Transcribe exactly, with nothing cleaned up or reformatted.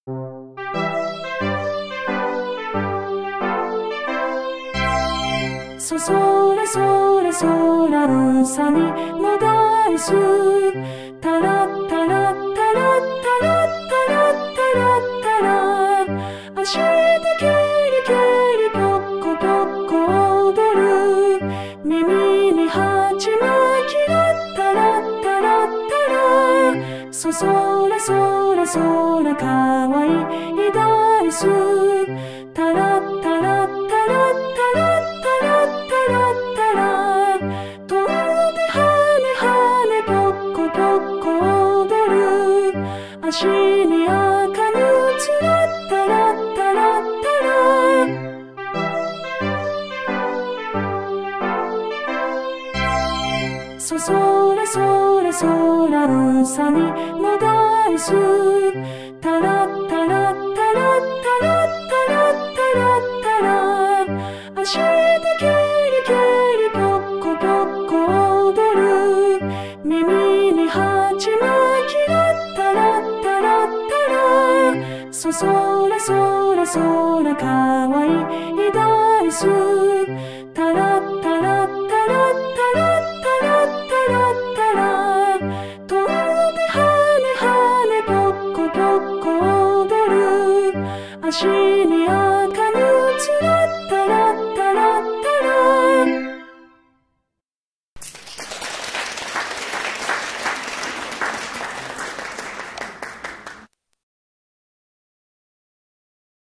そそらそらそらうさぎのダンスタラッタラッタラッタラッタラッタラッタラ足でケリケリポッコポッコ踊る耳に鉢巻きラッタラッタラッタラそそらそらそらかわいいダンスタラッタラッタラッタラッタラッタラッタラ飛んで跳ね跳ねポッコポッコ踊る足に赤ぬつラッタラッタラッタラそそらそらそらうさぎのダンスタラッタラッタラッタラッタラッタラッタラ足でケリケリポッコポッコ踊る耳に鉢巻きラッタラッタラッタラそそらそらそらかわいいダンス